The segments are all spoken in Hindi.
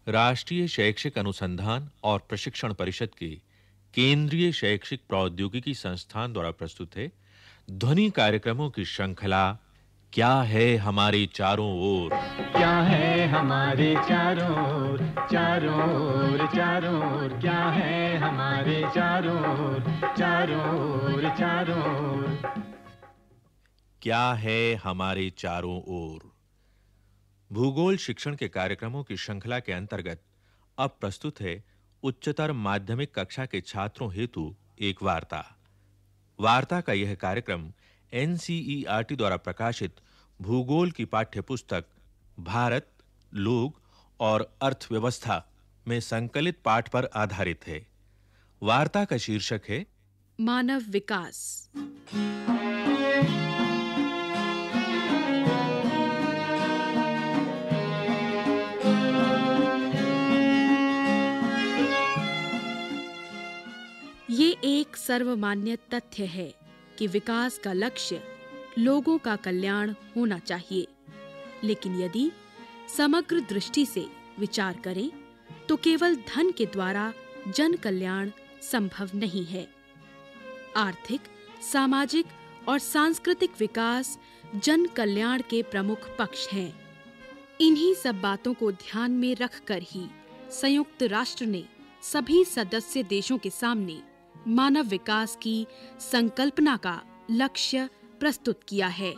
राष्ट्रीय शैक्षिक अनुसंधान और प्रशिक्षण परिषद के केंद्रीय शैक्षिक प्रौद्योगिकी संस्थान द्वारा प्रस्तुत है ध्वनि कार्यक्रमों की श्रृंखला क्या है हमारे चारों ओर। क्या है हमारे चारों ओर, चारों ओर, चारों ओर, क्या है हमारे चारों ओर, चारों ओर, चारों ओर। क्या है हमारे चारों ओर। भूगोल शिक्षण के कार्यक्रमों की श्रृंखला के अंतर्गत अब प्रस्तुत है उच्चतर माध्यमिक कक्षा के छात्रों हेतु एक वार्ता। वार्ता का यह कार्यक्रम एनसीईआरटी द्वारा प्रकाशित भूगोल की पाठ्य पुस्तक भारत, लोग और अर्थव्यवस्था में संकलित पाठ पर आधारित है। वार्ता का शीर्षक है मानव विकास। ये एक सर्वमान्य तथ्य है कि विकास का लक्ष्य लोगों का कल्याण होना चाहिए, लेकिन यदि समग्र दृष्टि से विचार करें तो केवल धन के द्वारा जन कल्याण संभव नहीं है। आर्थिक, सामाजिक और सांस्कृतिक विकास जन कल्याण के प्रमुख पक्ष हैं। इन्हीं सब बातों को ध्यान में रखकर ही संयुक्त राष्ट्र ने सभी सदस्य देशों के सामने मानव विकास की संकल्पना का लक्ष्य प्रस्तुत किया है।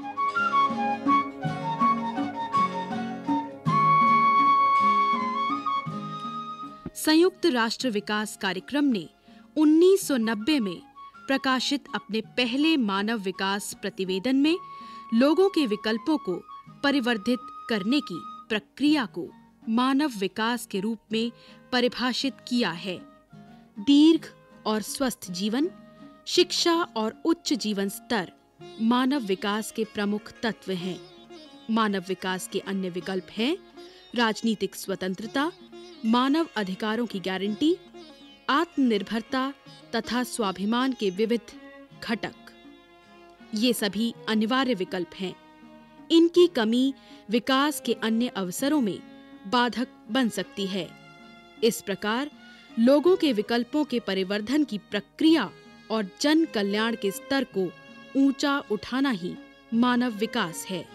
संयुक्त राष्ट्र विकास कार्यक्रम ने 1990 में प्रकाशित अपने पहले मानव विकास प्रतिवेदन में लोगों के विकल्पों को परिवर्धित करने की प्रक्रिया को मानव विकास के रूप में परिभाषित किया है। दीर्घ और स्वस्थ जीवन, शिक्षा और उच्च जीवन स्तर मानव विकास के प्रमुख तत्व हैं। मानव विकास के अन्य विकल्प हैं राजनीतिक स्वतंत्रता, मानव अधिकारों की गारंटी, आत्मनिर्भरता तथा स्वाभिमान के विविध घटक। ये सभी अनिवार्य विकल्प हैं। इनकी कमी विकास के अन्य अवसरों में बाधक बन सकती है। इस प्रकार लोगों के विकल्पों के परिवर्धन की प्रक्रिया और जन कल्याण के स्तर को ऊंचा उठाना ही मानव विकास है।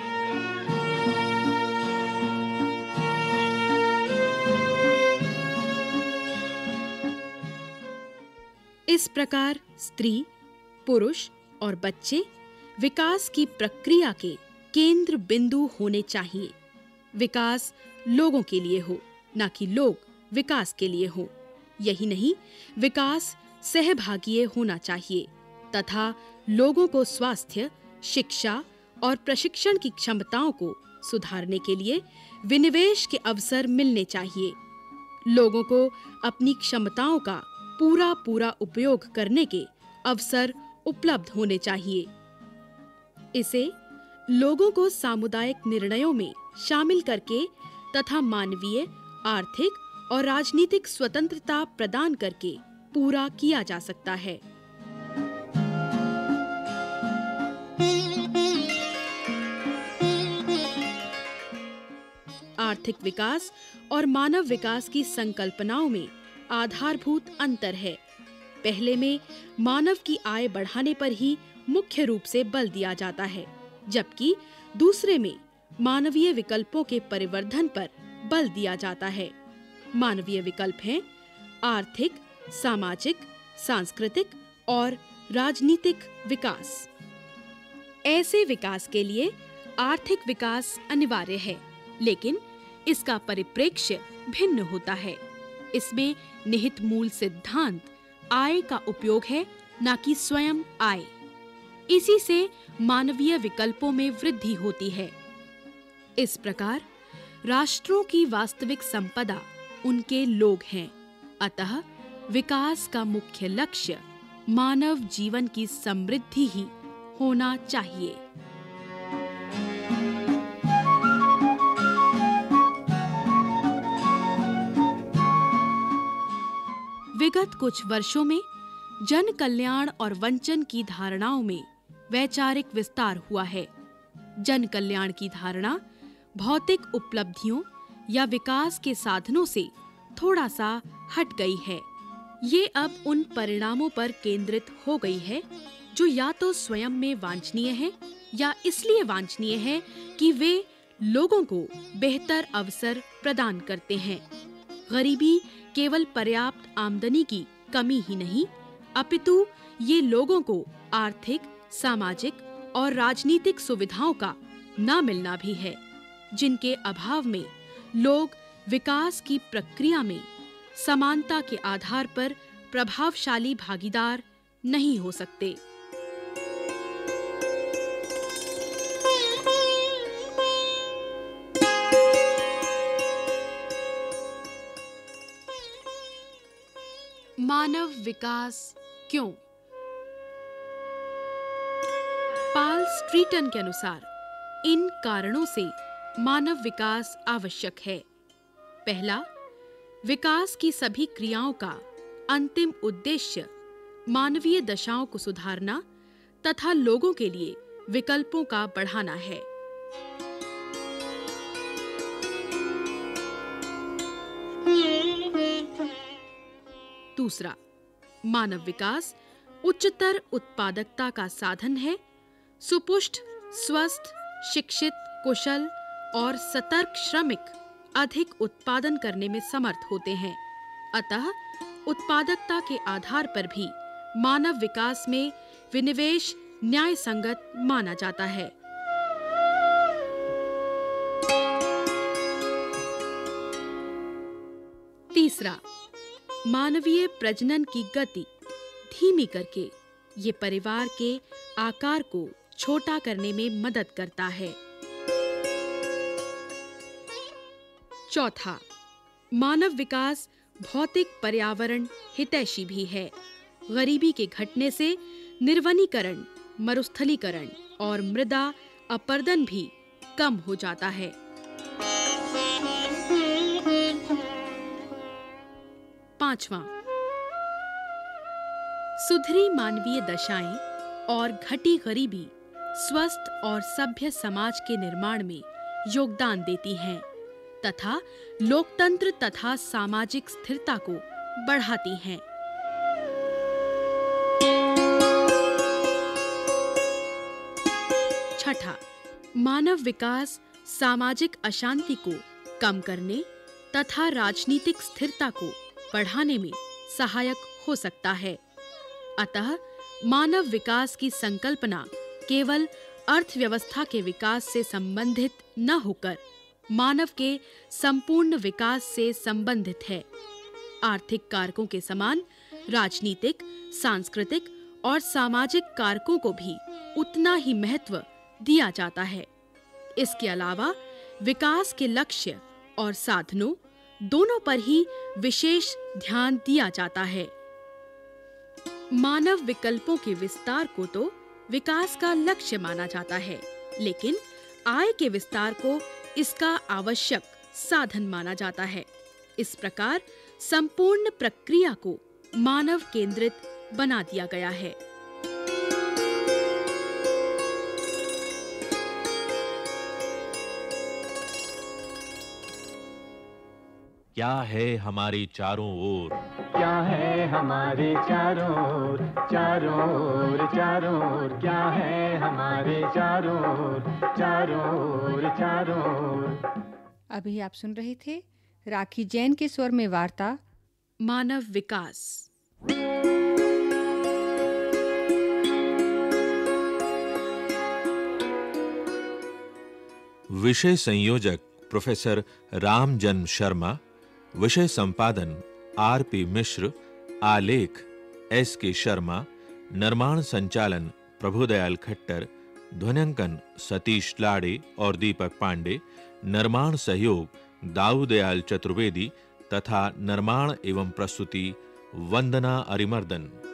इस प्रकार स्त्री, पुरुष और बच्चे विकास की प्रक्रिया के केंद्र बिंदु होने चाहिए। विकास लोगों के लिए हो, ना कि लोग विकास के लिए हो। यही नहीं, विकास सहभागीय होना चाहिए तथा लोगों को स्वास्थ्य, शिक्षा और प्रशिक्षण की क्षमताओं को सुधारने के लिए विनिवेश के अवसर मिलने चाहिए। लोगों को अपनी क्षमताओं का पूरा उपयोग करने के अवसर उपलब्ध होने चाहिए। इसे लोगों को सामुदायिक निर्णयों में शामिल करके तथा मानवीय, आर्थिक और राजनीतिक स्वतंत्रता प्रदान करके पूरा किया जा सकता है। आर्थिक विकास और मानव विकास की संकल्पनाओं में आधारभूत अंतर है। पहले में मानव की आय बढ़ाने पर ही मुख्य रूप से बल दिया जाता है, जबकि दूसरे में मानवीय विकल्पों के परिवर्धन पर बल दिया जाता है। मानवीय विकल्प हैं आर्थिक, सामाजिक, सांस्कृतिक और राजनीतिक विकास। ऐसे विकास के लिए आर्थिक विकास अनिवार्य है, लेकिन इसका परिप्रेक्ष्य भिन्न होता है। इसमें निहित मूल सिद्धांत आय का उपयोग है, न कि स्वयं आय। इसी से मानवीय विकल्पों में वृद्धि होती है। इस प्रकार राष्ट्रों की वास्तविक संपदा उनके लोग हैं। अतः विकास का मुख्य लक्ष्य मानव जीवन की समृद्धि ही होना चाहिए। विगत कुछ वर्षों में जन कल्याण और वंचन की धारणाओं में वैचारिक विस्तार हुआ है। जन कल्याण की धारणा भौतिक उपलब्धियों या विकास के साधनों से थोड़ा सा हट गई है। ये अब उन परिणामों पर केंद्रित हो गई है जो या तो स्वयं में वांछनीय है या इसलिए वांछनीय है कि वे लोगों को बेहतर अवसर प्रदान करते हैं। गरीबी केवल पर्याप्त आमदनी की कमी ही नहीं, अपितु ये लोगों को आर्थिक, सामाजिक और राजनीतिक सुविधाओं का न मिलना भी है, जिनके अभाव में लोग विकास की प्रक्रिया में समानता के आधार पर प्रभावशाली भागीदार नहीं हो सकते। मानव विकास क्यों? पाल स्ट्रीटन के अनुसार इन कारणों से मानव विकास आवश्यक है। पहला, विकास की सभी क्रियाओं का अंतिम उद्देश्य मानवीय दशाओं को सुधारना तथा लोगों के लिए विकल्पों का बढ़ाना है। दूसरा, मानव विकास उच्चतर उत्पादकता का साधन है। सुपुष्ट, स्वस्थ, शिक्षित, कुशल और सतर्क श्रमिक अधिक उत्पादन करने में समर्थ होते हैं। अतः उत्पादकता के आधार पर भी मानव विकास में विनिवेश न्याय संगत माना जाता है। तीसरा, मानवीय प्रजनन की गति धीमी करके ये परिवार के आकार को छोटा करने में मदद करता है। चौथा, मानव विकास भौतिक पर्यावरण हितैषी भी है। गरीबी के घटने से निर्वनीकरण, मरुस्थलीकरण और मृदा अपरदन भी कम हो जाता है। पांचवां, सुधरी मानवीय दशाएं और घटी गरीबी स्वस्थ और सभ्य समाज के निर्माण में योगदान देती हैं तथा लोकतंत्र तथा सामाजिक स्थिरता को बढ़ाती हैं। छठा, मानव विकास सामाजिक अशांति को कम करने तथा राजनीतिक स्थिरता को बढ़ाने में सहायक हो सकता है। अतः मानव विकास की संकल्पना केवल अर्थव्यवस्था के विकास से संबंधित न होकर मानव के संपूर्ण विकास से संबंधित है। आर्थिक कारकों के समान राजनीतिक, सांस्कृतिक और सामाजिक कारकों को भी उतना ही महत्व दिया जाता है। इसके अलावा विकास के लक्ष्य और साधनों दोनों पर ही विशेष ध्यान दिया जाता है। मानव विकल्पों के विस्तार को तो विकास का लक्ष्य माना जाता है, लेकिन आय के विस्तार को इसका आवश्यक साधन माना जाता है। इस प्रकार संपूर्ण प्रक्रिया को मानव केंद्रित बना दिया गया है। क्या है हमारे चारों ओर? क्या है हमारे चारों ओर, चारों ओर, चारों ओर, क्या है हमारे चारों ओर, चारों ओर, चारों ओर। अभी आप सुन रहे थे राखी जैन के स्वर में वार्ता मानव विकास। विषय संयोजक प्रोफेसर रामजन्म शर्मा, विषय संपादन आर.पी. मिश्र, आलेख एस.के. शर्मा, निर्माण संचालन प्रभुदयाल खट्टर, ध्वन्यांकन सतीश लाड़े और दीपक पांडे, निर्माण सहयोग दाऊदयाल चतुर्वेदी तथा निर्माण एवं प्रस्तुति वंदना अरिमर्दन।